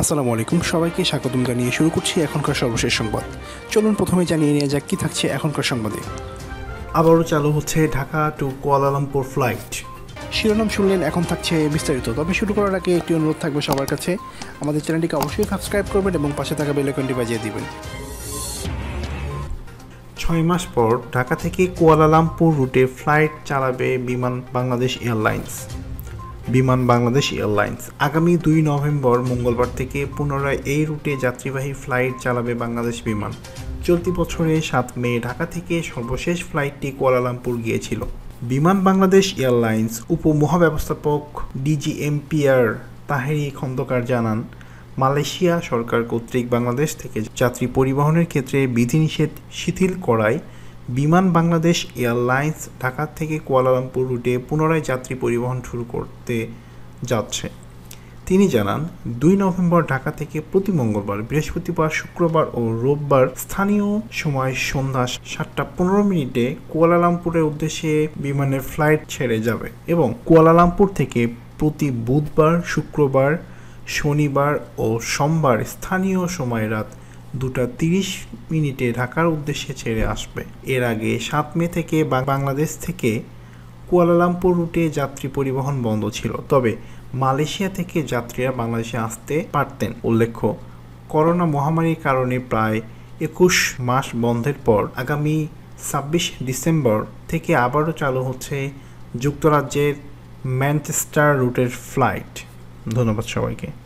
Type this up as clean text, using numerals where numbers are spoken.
আসসালামু আলাইকুম, সবাইকে স্বাগতম জানিয়ে শুরু করছি এখনকার সর্বশেষ সংবাদ। চলুন প্রথমে জানিয়ে নেওয়া যাক কী থাকছে এখনকার সংবাদে। আবারও চালু হচ্ছে ঢাকা টু কুয়ালালামপুর ফ্লাইট। শিরোনাম শুনলেন, এখন থাকছে বিস্তারিত। তবে শুরু করার আগে একটি অনুরোধ থাকবে সবার কাছে, আমাদের চ্যানেলটিকে অবশ্যই সাবস্ক্রাইব করবেন এবং পাশে থাকা বেল আইকনটি বাজিয়ে দিবেন। 6 মাস পর ঢাকা থেকে কুয়ালালামপুর রুটে ফ্লাইট চালাবে বিমান বাংলাদেশ এয়ারলাইন্স। আগামী 2 নভেম্বর মঙ্গলবার থেকে পুনরায় এই রুটে যাত্রীবাহী ফ্লাইট চালাবে বাংলাদেশ বিমান। চলতি বছরে 7 মে ঢাকা থেকে সর্বশেষ ফ্লাইটটি কুয়ালালামপুর গিয়েছিল। বিমান বাংলাদেশ এয়ারলাইন্স উপমহাব্যবস্থাপক ডিজিএমপিআর তাহেরি খন্দকার জানান, মালয়েশিয়া সরকার কর্তৃক বাংলাদেশ থেকে যাত্রী পরিবহনের ক্ষেত্রে বিধিনিষেধ শিথিল করায় বিমান বাংলাদেশ এয়ারলাইন্স ঢাকা থেকে কুয়ালালামপুর রুটে পুনরায় যাত্রী পরিবহন শুরু করতে যাচ্ছে। তিনি জানান, 2 নভেম্বর ঢাকা থেকে প্রতি মঙ্গলবার, বৃহস্পতিবার, শুক্রবার ও রোববার স্থানীয় সময় সন্ধ্যা 7:15 কুয়ালালামপুরের উদ্দেশ্যে বিমানের ফ্লাইট ছেড়ে যাবে এবং কুয়ালালামপুর থেকে প্রতি বুধবার, শুক্রবার, শনিবার ও সোমবার স্থানীয় সময় রাত 2:30 ঢাকার উদ্দেশ্যে ছেড়ে আসবে। এর আগে 7 মে থেকে বাংলাদেশ থেকে কুয়ালালামপুর রুটে যাত্রী পরিবহন বন্ধ ছিল, তবে মালয়েশিয়া থেকে যাত্রীরা বাংলাদেশে আসতে পারতেন। উল্লেখ্য, করোনা মহামারীর কারণে প্রায় 21 মাস বন্ধের পর আগামী 26 ডিসেম্বর থেকে আবারও চালু হচ্ছে যুক্তরাজ্যের ম্যানচেস্টার রুটের ফ্লাইট। ধন্যবাদ সবাইকে।